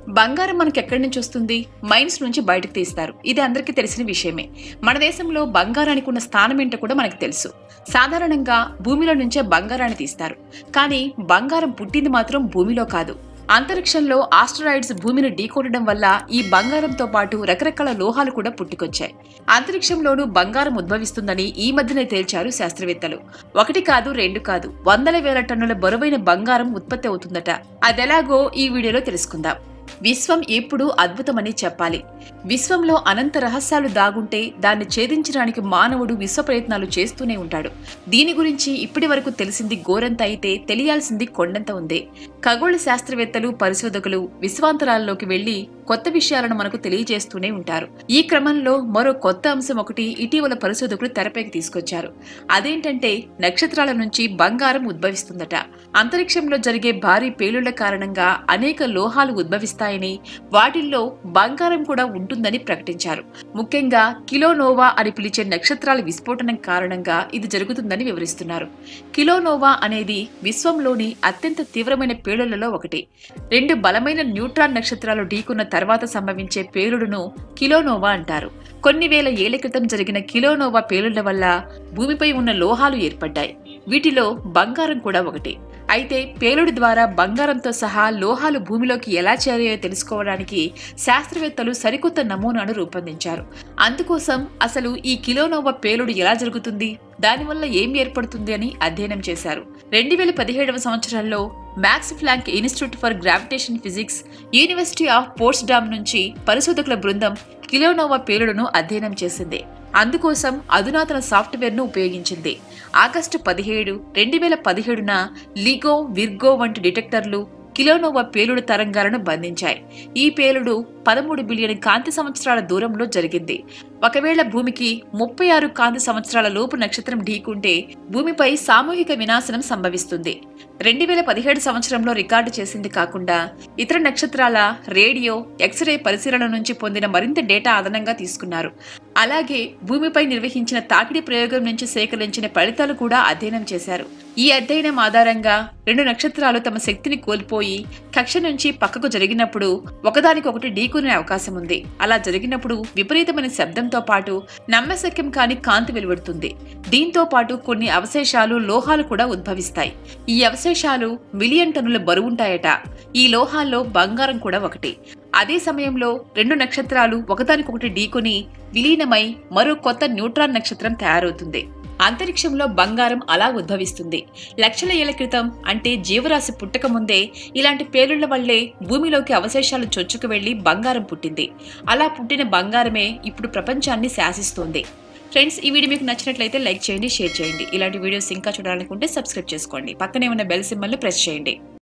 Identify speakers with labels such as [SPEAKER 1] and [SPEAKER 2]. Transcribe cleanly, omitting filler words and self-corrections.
[SPEAKER 1] బంగారం మనకి ఎక్కడి నుంచి వస్తుంది? మైన్స్ నుంచి బయటకు తీస్తారు. ఇది అందరికీ తెలిసిన విషయమే. మన దేశంలో బంగారానికి ఉన్న స్థానం ఏంటో కూడా మనకు తెలుసు. సాధారణంగా భూమిలో నుంచే బంగారాన్ని తీస్తారు. కానీ బంగారం పుట్టింది మాత్రం భూమిలో కాదు. అంతరిక్షంలో ఆస్ట్రాయిడ్స్ భూమిని ఢీకొట్టడం వల్ల ఈ బంగారంతో పాటు రకరకాల లోహాలు కూడా పుట్టుకొచ్చాయి. అంతరిక్షంలోనూ బంగారం ఉద్భవిస్తుందని ఈ మధ్యనే తేల్చారు శాస్త్రవేత్తలు. 1 కాదు 2 కాదు, వందల వేల టన్నుల బరువైన బంగారం ఉత్పత్తి అవుతుందట. అదెలాగో ఈ వీడియోలో తెలుసుకుందాం. విశ్వం ఎప్పుడూ అద్భుతమని చెప్పాలి. విశ్వంలో అనంత రహస్యాలు దాగుంటే దాన్ని ఛేదించడానికి మానవుడు విశ్వ ప్రయత్నాలు చేస్తూనే ఉంటాడు. దీని గురించి ఇప్పటి వరకు తెలిసింది గోరంత అయితే తెలియాల్సింది కొండంత ఉంది. ఖగోళ శాస్త్రవేత్తలు, పరిశోధకులు విశ్వాంతరాల్లోకి వెళ్లి కొత్త విషయాలను మనకు తెలియజేస్తూనే ఉంటారు. ఈ క్రమంలో మరో కొత్త అంశం ఒకటి ఇటీవల పరిశోధకులు తెరపైకి తీసుకొచ్చారు. అదేంటంటే నక్షత్రాల నుంచి బంగారం ఉద్భవిస్తుందట. అంతరిక్షంలో జరిగే భారీ పేలుళ్ల కారణంగా అనేక లోహాలు ఉద్భవిస్తాయని, వాటిల్లో బంగారం కూడా ఉంటుందని ప్రకటించారు. ముఖ్యంగా కిలోనోవా అని పిలిచే నక్షత్రాల విస్ఫోటనం కారణంగా ఇది జరుగుతుందని వివరిస్తున్నారు. కిలోనోవా అనేది విశ్వంలోని అత్యంత తీవ్రమైన పేలుళ్లలో ఒకటి. 2 బలమైన న్యూట్రాన్ నక్షత్రాలు ఢీకున్న తర్వాత సంభవించే పేలుడును కిలోనోవా అంటారు. కొన్ని వేల ఏళ్ల క్రితం జరిగిన కిలోనోవా పేలుళ్ల వల్ల భూమిపై ఉన్న లోహాలు ఏర్పడ్డాయి. వీటిలో బంగారం కూడా ఒకటి. అయితే పేలుడు ద్వారా బంగారంతో సహా లోహాలు భూమిలోకి ఎలా చేరాయో తెలుసుకోవడానికి శాస్త్రవేత్తలు సరికొత్త నమూనాను రూపొందించారు. అందుకోసం అసలు ఈ కిలోనోవా పేలుడు ఎలా జరుగుతుంది, దానివల్ల ఏం ఏర్పడుతుంది అని అధ్యయనం చేశారు. 2017వ సంవత్సరంలో Max Planck Institute for Gravitation Physics, University of Potsdam నుంచి పరిశోధకుల బృందం కిలోనోవా పేలుడును అధ్యయనం చేసింది. అందుకోసం అధునాతన సాఫ్ట్వేర్ను ఉపయోగించింది. ఆగస్టు 17, 2017న లిగో, విర్గో వంటి డిటెక్టర్లు కిలోనోవా పేలుడు తరంగాలను బంధించాయి. ఈ పేలుడు 13 బిలియన్ కాంతి సంవత్సరాల దూరంలో జరిగింది. ఒకవేళ భూమికి 36 కాంతి సంవత్సరాల లోపు నక్షత్రం ఢీకుంటే భూమిపై సామూహిక వినాశనం సంభవిస్తుంది. 2017 సంవత్సరంలో రికార్డు చేసింది కాకుండా ఇతర నక్షత్రాల రేడియో, ఎక్స్రే పరిశీలన నుంచి పొందిన మరింత డేటా అదనంగా తీసుకున్నారు. అలాగే భూమిపై నిర్వహించిన తాకిడి ప్రయోగం నుంచి సేకరించిన ఫలితాలు కూడా అధ్యయనం చేశారు. ఈ అధ్యయనం ఆధారంగా 2 నక్షత్రాలు తమ శక్తిని కోల్పోయి కక్ష నుంచి పక్కకు జరిగినప్పుడు ఒకదానికొకటి ఢీకొనే అవకాశం ఉంది. అలా జరిగినప్పుడు విపరీతమైన శబ్దంతో పాటు నమ్మశక్యం కాని కాంతి వెలువడుతుంది. దీంతో పాటు కొన్ని అవశేషాలు, లోహాలు కూడా ఉద్భవిస్తాయి. ఈ అవశేషాలు మిలియన్ టన్నుల బరువుంటాయట. ఈ లోహాల్లో బంగారం కూడా ఒకటి. అదే సమయంలో 2 నక్షత్రాలు ఒకదానికొకటి ఢీకొని విలీనమై మరో కొత్త న్యూట్రాన్ నక్షత్రం తయారవుతుంది. అంతరిక్షంలో బంగారం అలా ఉద్భవిస్తుంది. లక్షల ఏళ్ల క్రితం, అంటే జీవరాశి పుట్టక ముందే ఇలాంటి పేలుళ్ల వల్లే భూమిలోకి అవశేషాలు చొచ్చుకు వెళ్లి బంగారం పుట్టింది. అలా పుట్టిన బంగారమే ఇప్పుడు ప్రపంచాన్ని శాసిస్తోంది. ఫ్రెండ్స్, ఈ వీడియో మీకు నచ్చినట్లయితే లైక్ చేయండి, షేర్ చేయండి. ఇలాంటి వీడియోస్ ఇంకా చూడాలనుకుంటే సబ్స్క్రైబ్ చేసుకోండి. పక్కనే ఉన్న బెల్ సింబల్ని ప్రెస్ చేయండి.